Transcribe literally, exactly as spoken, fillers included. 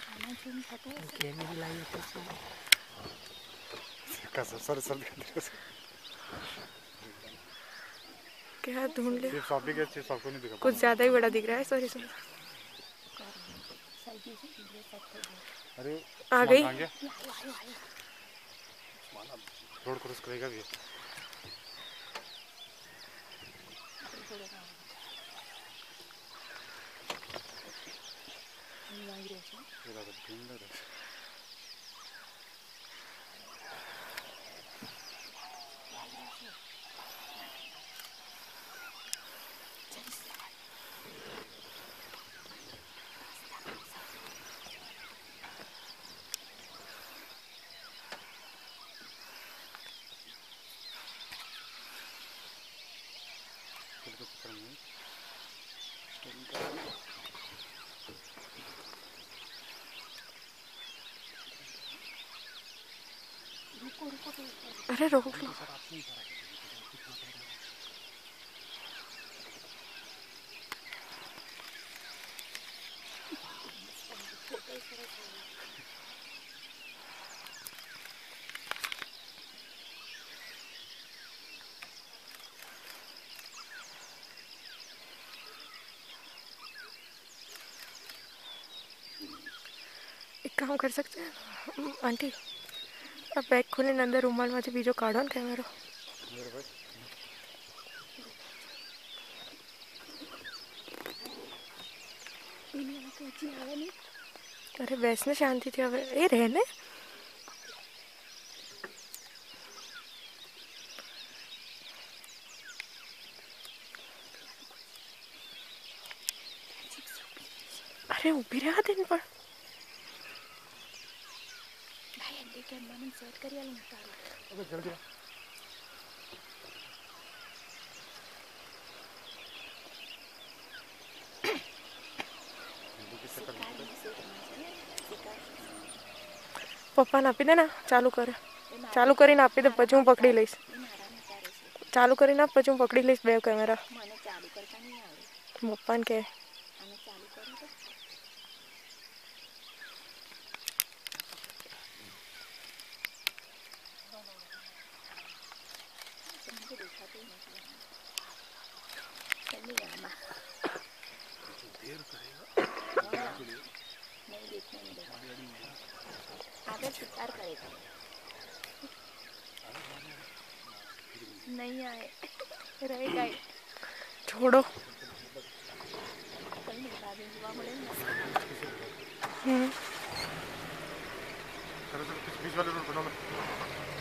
कैमरे लाई तो कैसा सर सर क्या ढूंढ लिया? सिर्फ शॉपिंग है, सिर्फ सबको नहीं दिखा। कुछ ज्यादा ही बड़ा दिख रहा है। Sorry sorry. अरे आ गई। रोड क्रॉस करेगा भी। अरे रोक लो। एक काम कर सकते हैं आंटी, अब बैग खोले अंदर रूमाल में बीजो काढ़ो न कैमरो। अरे वैसने शांति थी अब ये रहने। अरे उभी रहा दिन पर भाई अंडे के मन सेट करिया लूंगा। अबे जल्दी आ। पप्पा ने आपी दे ना चालू कर। चालू કરીને आपी दे પછી હું પકડી લઈશ। ચાલુ કરીને આપ પછી હું પકડી લઈશ બે કેમેરા। મને ચાલુ કરતા નહીં આવડે। પપ્પાને કે આને ચાલુ કરો તો मुझे दिखाते ही नहीं चलने जाना देर करेगा नहीं देखने मिलेगा आगे शिकार करेगा नहीं आए रहेगा ही। छोड़ो। कल नहीं बाद में जुआ मिलेगा। हम्म चलो चलो बीच वाले रोड बना लो।